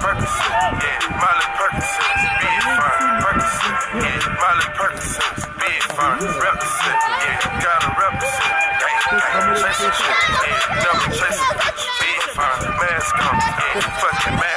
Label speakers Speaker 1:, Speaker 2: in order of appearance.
Speaker 1: Percocet, yeah, Molly Percocet, big fine. Percocet, yeah, Molly Percocet, big fine. Represent, yeah, gotta represent. Gang, chasing shit, yeah, never chasing bitch. Big fine, mask on, yeah, fucking mask.